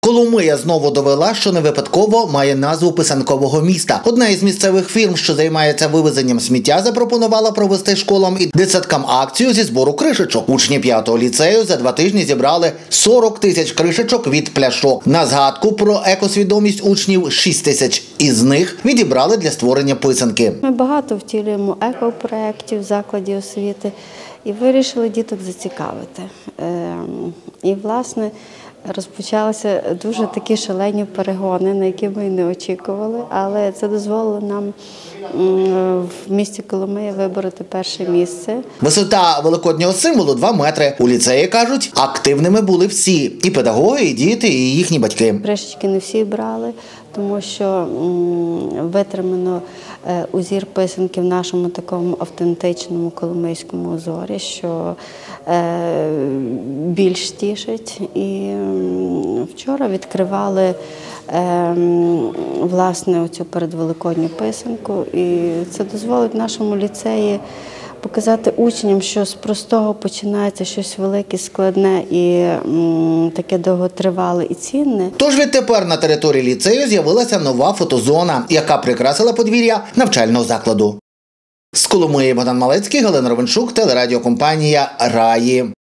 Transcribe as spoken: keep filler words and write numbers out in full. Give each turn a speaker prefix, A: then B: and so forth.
A: Коломия знову довела, що не випадково має назву писанкового міста. Одна із місцевих фірм, що займається вивезенням сміття, запропонувала провести школам і дитсадкам акцію зі збору кришечок. Учні п'ятого ліцею за два тижні зібрали сорок тисяч кришечок від пляшок. На згадку про екосвідомість учнів шість тисяч із них відібрали для створення писанки.
B: Ми багато втілюємо екопроєктів в закладі освіти і вирішили діток зацікавити. І, власне, розпочалися дуже такі шалені перегони, на які ми не очікували, але це дозволило нам в місті Коломия вибороти перше місце.
A: Висота великоднього символу – два метри. У ліцеї, кажуть, активними були всі – і педагоги, і діти, і їхні батьки.
B: Кришечки не всі брали, тому що витримано узір писанки в нашому такому автентичному коломийському узорі, що більш тішить. І вчора відкривали власне оцю передвеликодню писанку, і це дозволить нашому ліцеї показати учням, що з простого починається щось велике, складне і м, таке довготривале і цінне.
A: Тож відтепер на території ліцею з'явилася нова фотозона, яка прикрасила подвір'я навчального закладу. З Коломиї Богдан Малецький, Галина Ровенчук, телерадіокомпанія «Раї».